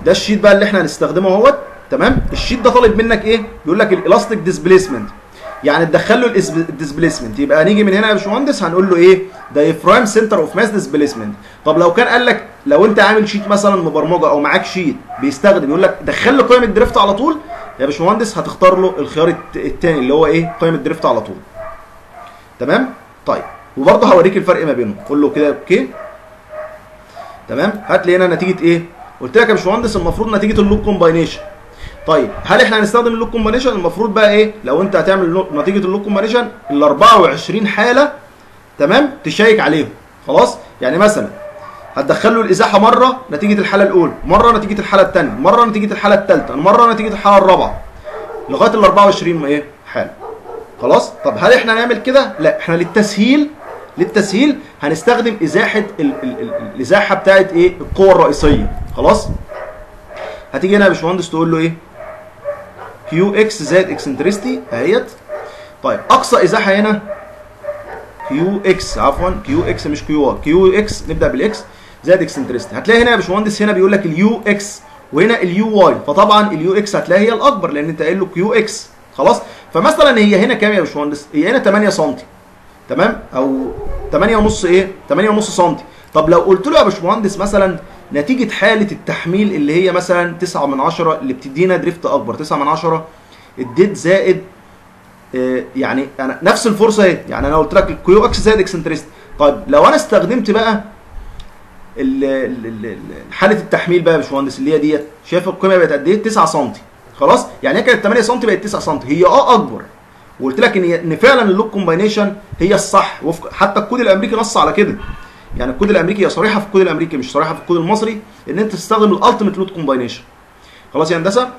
ده الشيت بقى اللي احنا هنستخدمه اهوت. تمام. الشيت ده طالب منك ايه؟ بيقول لك الالاستيك ديسبيسمنت، يعني تدخل له الديسبيسمنت. يبقى هنيجي من هنا يا باشمهندس هنقول له ايه؟ دايفرام سنتر اوف ماس ديسبيسمنت. طب لو كان قال لك لو انت عامل شيت مثلا مبرمجه او معاك شيت بيستخدم يقول لك دخل له قيم الدريفت على طول، يا باشمهندس هتختار له الخيار الثاني اللي هو ايه؟ قيم الدريفت على طول. تمام؟ طيب وبرضه هوريك الفرق ما بينهم. قول له كده اوكي. تمام. هات لي هنا نتيجه ايه؟ قلت لك يا باشمهندس المفروض نتيجه اللوب كومباينيشن. طيب هل احنا هنستخدم اللوب كومباينيشن؟ المفروض بقى ايه؟ لو انت هتعمل نتيجه اللوب كومباينيشن ال 24 حاله، تمام، تشيك عليهم. خلاص؟ يعني مثلا هتدخل له الازاحه مره نتيجه الحاله الاولى، مره نتيجه الحاله الثانيه، مره نتيجه الحاله الثالثه، مره نتيجه الحاله الرابعه، لغايه ال 24 ايه؟ حاله. خلاص؟ طب هل احنا هنعمل كده؟ لا، احنا للتسهيل هنستخدم ازاحه الازاحه بتاعت ايه؟ القوه الرئيسيه. خلاص؟ هتيجي هنا يا باشمهندس تقول له ايه؟ كيو اكس زائد اكسنتريستي اهيت. طيب اقصى ازاحه هنا كيو اكس، عفوا كيو اكس مش كيو واي، كيو اكس نبدا بالاكس زائد اكسنتريستي. هتلاقي هنا يا باشمهندس هنا بيقول لك اليو اكس وهنا اليو واي، فطبعا اليو اكس هتلاقي هي الاكبر لان انت قايل له كيو اكس. خلاص؟ فمثلا هي هنا كام يا باشمهندس؟ هي هنا 8 سم. تمام؟ او 8 ونص ايه؟ 8 ونص سم. طب لو قلت له يا باشمهندس مثلا نتيجه حاله التحميل اللي هي مثلا 9 من 10 اللي بتدينا دريفت اكبر، 9 من 10 اديت زائد يعني انا نفس الفرصه اهي، يعني انا قلت لك الكيو اكس زائد اكسنتريست. طيب لو انا استخدمت بقى حاله التحميل بقى يا باشمهندس اللي هي ديت، شايف القيمه بقت قد ايه؟ 9 سم. خلاص؟ يعني هي كانت 8 سم بقت 9 سم، هي اكبر. وقلت لك ان فعلا اللوب كومباينيشن هي الصح، حتى الكود الامريكي نص على كده. يعني الكود الامريكي هي صريحه في الكود الامريكي مش صريحه في الكود المصري ان انت تستخدم الالتيميت لود كومباينيشن. خلاص يا هندسه؟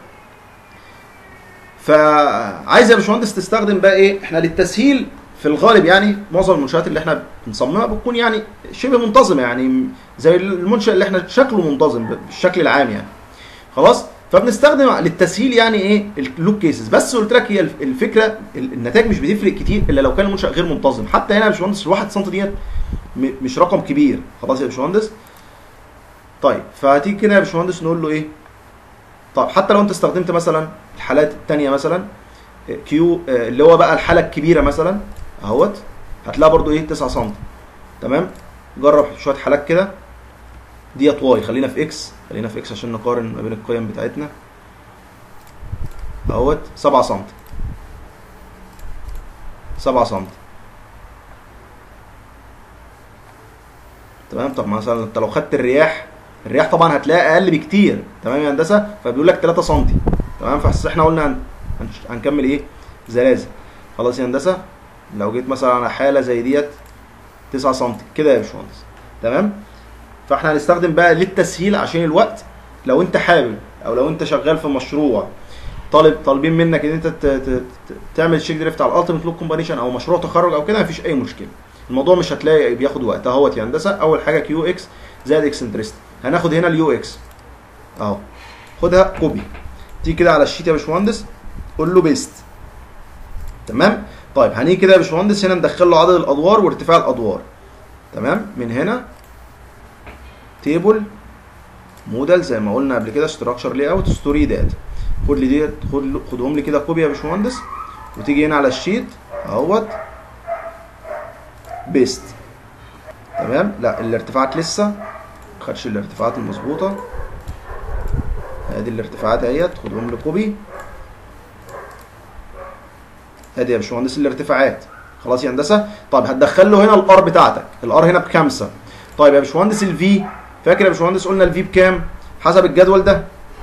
فعايز يا باشمهندس تستخدم بقى ايه؟ احنا للتسهيل في الغالب يعني معظم المنشات اللي احنا بنصممها بتكون يعني شبه منتظمه، يعني زي المنشأ اللي احنا شكله منتظم بالشكل العام يعني. خلاص؟ فبنستخدم للتسهيل يعني ايه؟ اللوب كيسز. بس قلت لك هي الفكره النتائج مش بتفرق كتير الا لو كان المنشأ غير منتظم. حتى هنا يا باشمهندس ال1 سم ديت مش رقم كبير. خلاص يا باشمهندس؟ طيب فهتيجي كده يا باشمهندس نقول له ايه؟ طب حتى لو انت استخدمت مثلا الحالات الثانيه مثلا كيو اللي هو بقى الحاله الكبيره مثلا اهوت، هتلاقي برده ايه؟ 9 سم. تمام؟ جرب شويه حالات كده. ديت واي، خلينا في اكس عشان نقارن ما بين القيم بتاعتنا. اهوت 7 سم، 7 سم. تمام؟ طب مثلا انت لو خدت الرياح طبعا هتلاقي اقل بكتير. تمام يا هندسه؟ فبيقول لك 3 سم. تمام؟ فاحنا احنا قلنا هنكمل ايه؟ زلازل. خلاص يا هندسه؟ لو جيت مثلا على حاله زي ديت 9 سم كده يا باشمهندس. تمام؟ فاحنا هنستخدم بقى للتسهيل عشان الوقت، لو انت حابب او لو انت شغال في مشروع طالبين منك ان انت تعمل شيك دريفت على الالتيميت لوب كومباينيشن او مشروع تخرج او كده، مفيش اي مشكله. الموضوع مش هتلاقي بياخد وقت اهوت يا هندسه. اول حاجه كيو اكس زائد اكسنتريست. هناخد هنا اليو اكس اهو، خدها كوبي، تيجي كده على الشيت يا باشمهندس قول له بيست. تمام؟ طيب هنيجي كده يا باشمهندس هنا ندخل له عدد الادوار وارتفاع الادوار. تمام؟ من هنا تيبل موديل زي ما قلنا قبل كده، ستراكشر لاي اوت، ستوري داتا. خد لي ديت، خدهم لي كده كوبي يا باشمهندس، وتيجي هنا على الشيت اهوت بيست. تمام؟ لا الارتفاعات لسه ما خدش الارتفاعات المظبوطه. ادي الارتفاعات اهيت، خدهم لي كوبي. ادي يا باشمهندس الارتفاعات. خلاص يا هندسه؟ طيب هتدخل له هنا الار بتاعتك، الار هنا ب5. طيب يا باشمهندس الفي، فاكر يا باشمهندس قلنا الفي بكام؟ حسب الجدول ده.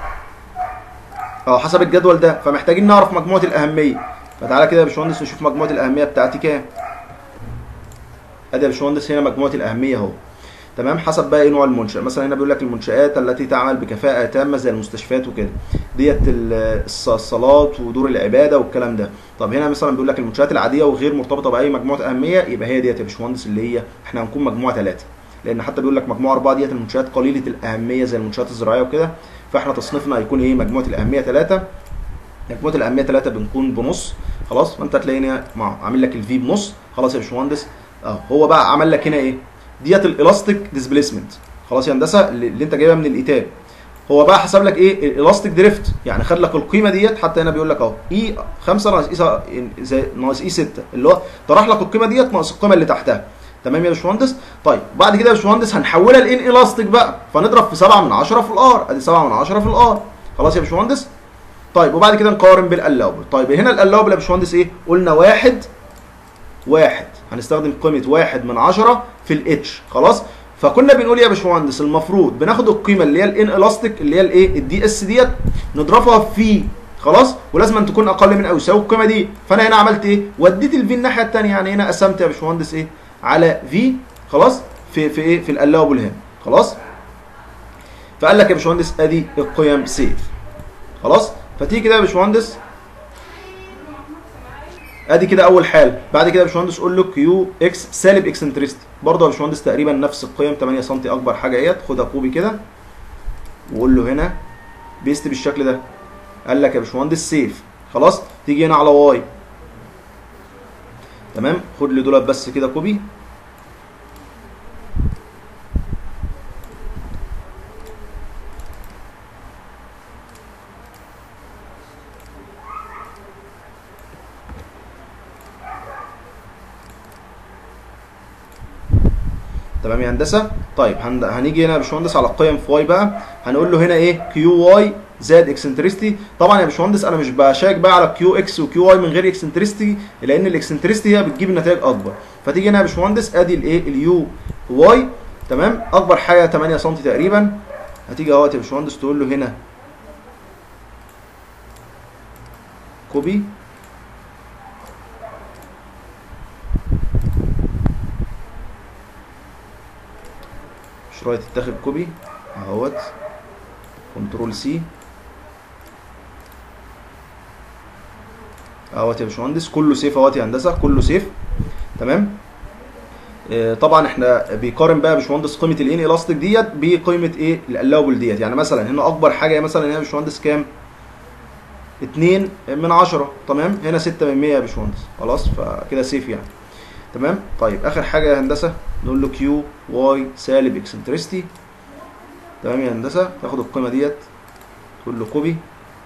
حسب الجدول ده، فمحتاجين نعرف مجموعه الاهميه. فتعالى كده يا باشمهندس نشوف مجموعه الاهميه بتاعتي كام. ادي يا باشمهندس هنا مجموعه الاهميه اهو. تمام؟ حسب بقى ايه نوع المنشأ. مثلا هنا بيقول لك المنشآت التي تعمل بكفاءة تامة زي المستشفيات وكده، ديت الصالات ودور العبادة والكلام ده. طب هنا مثلا بيقول لك المنشآت العادية وغير مرتبطة بأي مجموعة أهمية، يبقى هي ديت يا باشمهندس اللي هي احنا هنكون مجموعة 3. لأن حتى بيقول لك مجموعة 4 ديت المنشآت قليلة الأهمية زي المنشآت الزراعية وكده، فاحنا تصنيفنا هيكون ايه؟ مجموعة الأهمية 3. مجموعة الأهمية 3 بنكون بنص. خلاص؟ فأنت هتلاقي هنا عامل لك الفي بنص. خلاص يا باشمهندس؟ هو بقى عمل لك هنا ايه؟ ديت الالاستيك ديسبيسمنت. خلاص يا هندسه؟ اللي انت جايبها من الايتاب. هو بقى حسب لك ايه الالاستيك دريفت، يعني خد لك القيمه ديت، حتى هنا بيقول لك اهو اي 5 ناقص اي 6، اللي هو طرح لك القيمه ديت ناقص القيمه اللي تحتها. تمام يا باشمهندس؟ طيب بعد كده يا باشمهندس هنحولها لان الاستيك بقى، فنضرب في 7 من 10 في الار، ادي 7 من 10 في الار. خلاص يا باشمهندس؟ طيب وبعد كده نقارن بالالاوبل. طيب هنا الالاوبل يا باشمهندس ايه؟ قلنا واحد هنستخدم قيمه 1 من 10 في الاتش. خلاص؟ فكنا بنقول يا باشمهندس المفروض بناخد القيمه اللي هي الان الاستيك اللي هي الايه الدي اس ديت، نضربها في، خلاص، ولازم أن تكون اقل من او يساوي القيمه دي. فانا هنا عملت ايه؟ وديت الفي الناحيه الثانيه، يعني هنا قسمت يا باشمهندس ايه على في، خلاص، في ايه في الالاوبل هنا. خلاص؟ فقال لك يا باشمهندس ادي القيم سيف. خلاص؟ فتيجي كده يا باشمهندس ادي كده اول حاله. بعد كده يا باشمهندس قول له كيو اكس سالب اكسنتريستي، برضه يا باشمهندس تقريبا نفس القيم، 8 سم اكبر حاجه اهيت، خدها كوبي كده وقول له هنا بيست بالشكل ده. قال لك يا باشمهندس سيف. خلاص؟ تيجي هنا على واي، تمام، خد لي دولت بس كده كوبي، تمام يا هندسه. طيب هنيجي هنا يا باشمهندس على القيم في واي بقى، هنقول له هنا ايه كيو واي زائد اكسنتريستي. طبعا يا باشمهندس انا مش بشيك بقى على كيو اكس وكيو واي من غير اكسنتريستي، لان الاكسنتريستي هي بتجيب النتائج اكبر. فتيجي هنا يا باشمهندس ادي الايه اليو واي، تمام، اكبر حاجه 8 سم تقريبا. هتيجي اهوت يا باشمهندس تقول له هنا كوبي، مش رايت تتاخد كوبي اهوت، كنترول سي اهوت يا باشمهندس، كله سيف اهوت يا هندسه، كله سيف. تمام. طبعا احنا بيقارن بقى يا باشمهندس قيمه الان الاستيك ديت بقيمه ايه الالاوبل ديت. يعني مثلا هنا اكبر حاجه مثلا هنا يا باشمهندس كام؟ 2 من 10. تمام. هنا 6 من 100 يا باشمهندس. خلاص؟ فكده سيف يعني. تمام. طيب اخر حاجه يا هندسه نقول له كيو واي سالب اكسنتريستي. تمام يا هندسه. تاخد القيمه ديت تقول له كوبي،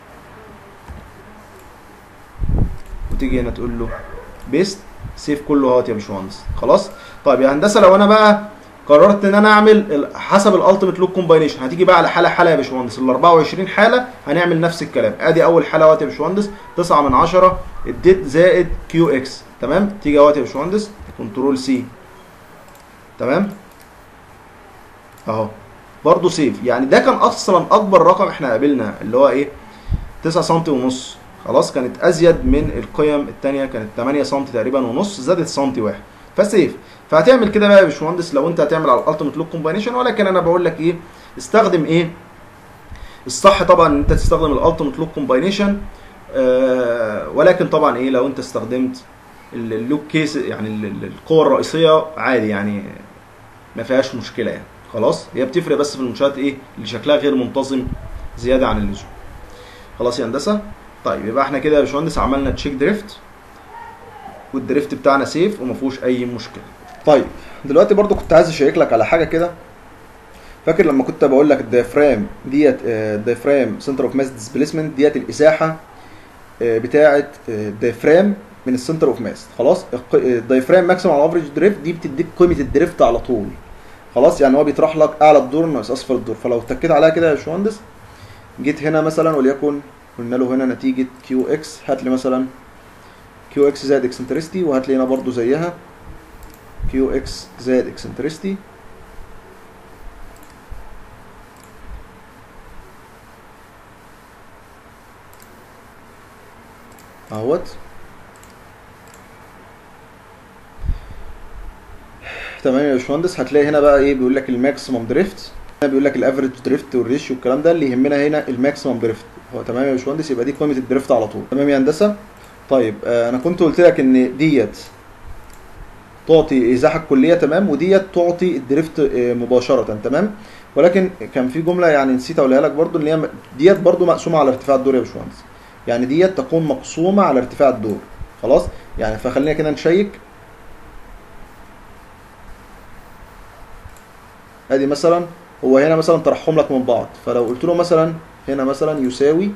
وتيجي هنا تقول له بيست، سيف كله اهوت يا باشمهندس. خلاص؟ طيب يا هندسه لو انا بقى قررت ان انا اعمل حسب الالتيميت لوك كومباينيشن، هتيجي بقى على حاله يا باشمهندس. ال 24 حاله هنعمل نفس الكلام. ادي اول حاله اهوت يا باشمهندس 9 من 10 الديت زائد كيو اكس. تمام. تيجي اهوت يا باشمهندس كنترول سي. تمام اهو برضه سيف. يعني ده كان اصلا اكبر رقم احنا قابلنا اللي هو ايه 9 سم ونص. خلاص؟ كانت ازيد من القيم الثانيه، كانت 8 سم تقريبا ونص، زادت سم واحد، فسيف. فهتعمل كده بقى يا باشمهندس لو انت هتعمل على الالتيميت لوك كومباينيشن. ولكن انا بقول لك ايه استخدم ايه الصح طبعا ان انت تستخدم الالتيميت لوك كومباينيشن. ولكن طبعا ايه لو انت استخدمت اللوك كيس يعني القوه الرئيسيه عادي يعني ما فيهاش مشكله يعني. خلاص؟ هي بتفرق بس في المنشات ايه اللي شكلها غير منتظم زياده عن اللزوم. خلاص يا هندسه؟ طيب يبقى احنا كده يا باشمهندس عملنا تشيك دريفت، والدريفت بتاعنا سيف وما فيهوش اي مشكله. طيب دلوقتي برضو كنت عايز اشيك لك على حاجه كده. فاكر لما كنت بقول لك الدايفرام ديت الدايفرام سنتر اوف ماس ديسبيسمنت ديت الازاحه بتاعه الدايفرام من السنتر اوف ماس. خلاص؟ الدايفرام ماكسيمم على افريج دريفت دي بتديك قيمه الدريفت على طول. خلاص؟ يعني هو بيطرح لك اعلى الدور ناقص اسفل الدور. فلو اتكيت عليها كده يا باشمهندس، جيت هنا مثلا وليكن قلنا له هنا نتيجه كيو اكس، هات لي مثلا كيو اكس زائد اكسنتريستي، وهات لي هنا برضو زيها كيو اكس زائد اكسنتريستي. اهوت. تمام يا باشمهندس. هتلاقي هنا بقى ايه بيقول لك الماكسيمم دريفت، هنا بيقول لك الافريج دريفت والريشيو والكلام ده. اللي يهمنا هنا الماكسيمم دريفت. هو تمام يا باشمهندس. يبقى دي قيمه الدريفت على طول. تمام يا هندسه. طيب انا كنت قلت لك ان ديت تعطي ازاحه الكليه، تمام، وديت تعطي الدريفت مباشره، تمام. ولكن كان في جمله يعني نسيت اقولها لك برضو، ان هي ديت برضو مقسومه على ارتفاع الدور يا باشمهندس. يعني ديت تكون مقسومه على ارتفاع الدور. خلاص؟ يعني فخلينا كده نشيك. ادي مثلا هو هنا مثلا طرحهم لك من بعض، فلو قلت له مثلا هنا مثلا يساوي،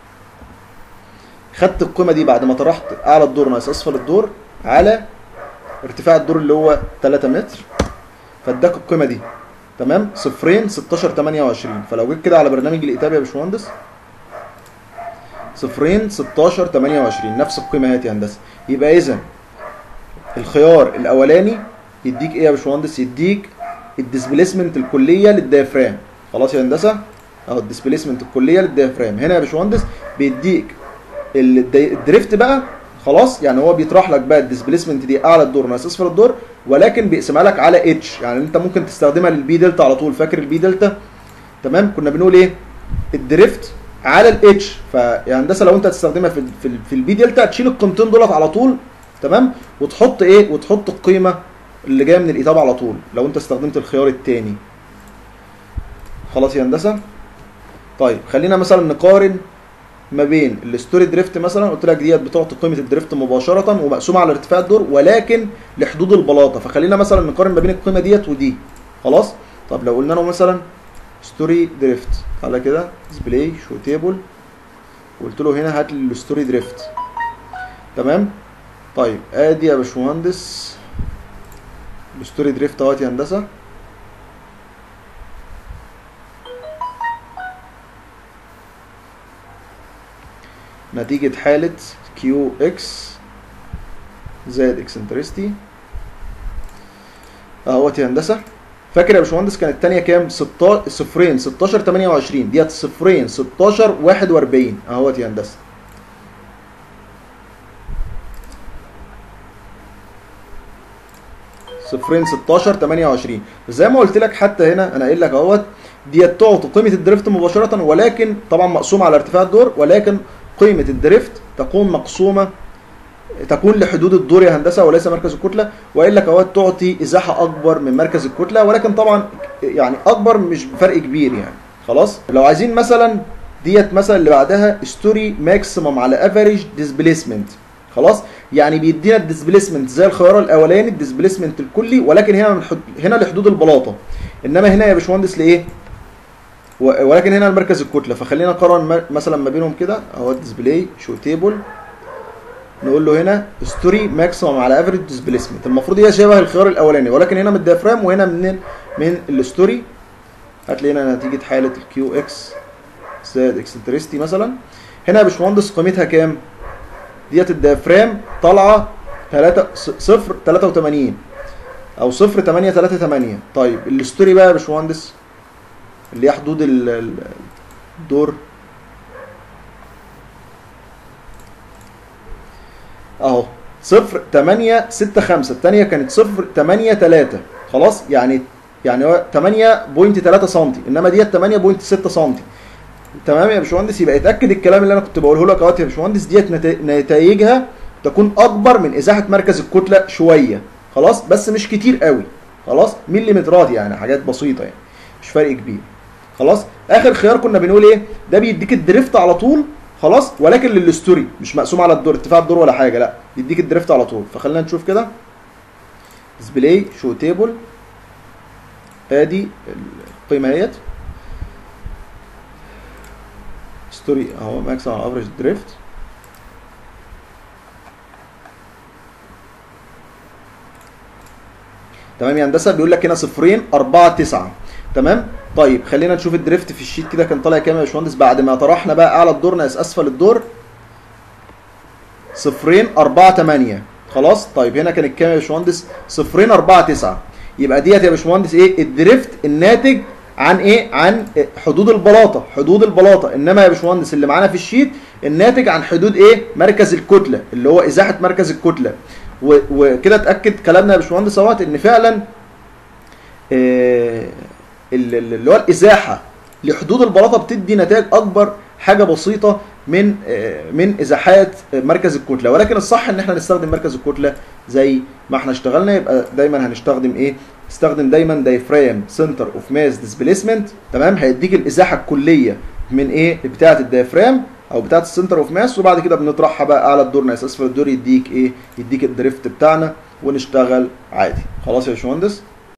خدت القيمه دي بعد ما طرحت اعلى الدور ناقص اسفل الدور على ارتفاع الدور اللي هو 3 متر، فاداك القيمه دي تمام. صفرين 16 28. فلو جيت كده على برنامج الإتابة يا باشمهندس، صفرين 16 28 نفس القيمه اهي يا هندسه. يبقى اذا الخيار الاولاني يديك ايه يا باشمهندس؟ يديك الديسبيسمنت الكليه للديافرام. خلاص يا هندسه اهو الديسبيسمنت الكليه للديافرام. هنا يا باشمهندس بيديك الدريفت بقى. خلاص يعني هو بيطرح لك بقى الديسبيسمنت دي اعلى الدور ناقص اسفل الدور، ولكن بيقسمها لك على اتش. يعني انت ممكن تستخدمها للبي دلتا على طول. فاكر البي دلتا؟ تمام. كنا بنقول ايه؟ الدريفت على الاتش. فيا هندسه لو انت هتستخدمها في البي دلتا تشيل القيمتين دولت على طول تمام، وتحط ايه؟ وتحط القيمه اللي جايه من الإتابة على طول لو انت استخدمت الخيار الثاني. خلاص يا هندسه. طيب خلينا مثلا نقارن ما بين الستوري دريفت مثلا. قلت لك ديت بتعطي قيمه الدريفت مباشره ومقسومه على ارتفاع الدور ولكن لحدود البلاطه. فخلينا مثلا نقارن ما بين القيمه ديت ودي. خلاص. طب لو قلنا له مثلا ستوري دريفت على كده ديسبلاي شو تيبل، وقلت له هنا هات لي الستوري دريفت تمام. طيب ادي يا باشمهندس الستوري دريفت اهوت يا هندسه. نتيجة حالة كيو اكس زائد اكسنترستي اهوت يا هندسة. فاكر يا باشمهندس كانت الثانية كام؟ صفرين 16 28. ديت صفرين 16 41 اهوت يا هندسة. صفرين 16 28. زي ما قلت لك حتى هنا انا قايل لك اهوت ديت تعطي قيمة الدريفت مباشرة، ولكن طبعا مقسومة على ارتفاع الدور، ولكن قيمة الدريفت تكون مقسومة تكون لحدود الدور يا هندسة وليس مركز الكتلة. وقايل لك اهوت تعطي ازاحة اكبر من مركز الكتلة، ولكن طبعا يعني اكبر مش بفرق كبير يعني. خلاص. لو عايزين مثلا ديت مثلا اللي بعدها ستوري ماكسيمم على افريج ديسبيسمنت. خلاص. يعني بيدينا الديسبيسمنت زي الخيار الاولاني الديسبيسمنت الكلي، ولكن هنا لحدود البلاطة، انما هنا يا باشمهندس لايه؟ ولكن هنا المركز الكتله. فخلينا نقارن مثلا ما بينهم كده اهو ديسبلاي شو تيبل، نقول له هنا ستوري ماكسيمم على افريج ديسبيسمنت. المفروض هي شبه الخيار الاولاني، ولكن هنا من الديافرام وهنا من الستوري. هتلاقي هنا نتيجه حاله الكيو اكس زائد اكسنترستي مثلا. هنا يا باشمهندس قيمتها كام؟ ديت الديافرام طالعه 0.83 او 0.838. طيب الستوري بقى يا باشمهندس اللي هي حدود الدور اهو 0.865. الثانيه كانت 0.83. خلاص. يعني هو 8.3 سم، انما ديت 8.6 سم. تمام يا باشمهندس. يبقى اتاكد الكلام اللي انا كنت بقوله لك اهوت يا باشمهندس ديت نتائجها تكون اكبر من ازاحه مركز الكتله شويه. خلاص. بس مش كتير قوي. خلاص. مليمترات يعني، حاجات بسيطه يعني، مش فرق كبير. خلاص. اخر خيار كنا بنقول ايه؟ ده بيديك الدريفت على طول. خلاص. ولكن للستوري مش مقسوم على الدور ارتفاع الدور ولا حاجه، لا بيديك الدريفت على طول. فخلينا نشوف كده ديسبلاي شو تيبل. ادي القيمه اهيت ستوري اهو ماكس على افريج دريفت. تمام يا هندسه. بيقول لك هنا 0.49. تمام. طيب خلينا نشوف الدريفت في الشيت كده كان طالع كام يا باشمهندس بعد ما طرحنا بقى اعلى الدور ناقص اسفل الدور. 0.48. خلاص. طيب هنا كانت كام يا باشمهندس؟ 0.49. يبقى ديت يا باشمهندس ايه؟ الدريفت الناتج عن ايه؟ عن حدود البلاطه. حدود البلاطه. انما يا باشمهندس اللي معانا في الشيت الناتج عن حدود ايه؟ مركز الكتله، اللي هو ازاحه مركز الكتله. وكده اتاكد كلامنا يا باشمهندس اهوت ان فعلا اللي هو الازاحه لحدود البلاطه بتدي نتائج اكبر حاجه بسيطه من ازاحات مركز الكتله. ولكن الصح ان احنا نستخدم مركز الكتله زي ما احنا اشتغلنا. يبقى دايما هنستخدم ايه؟ استخدم دايما دايفرام سنتر اوف ماس ديسبيسمنت. تمام. هيديك الازاحه الكليه من ايه؟ بتاعه الدايفرام او بتاعه السنتر اوف ماس، وبعد كده بنطرحها بقى اعلى الدور ناقص اسفل الدور يديك ايه؟ يديك الدريفت بتاعنا ونشتغل عادي. خلاص يا باشمهندس.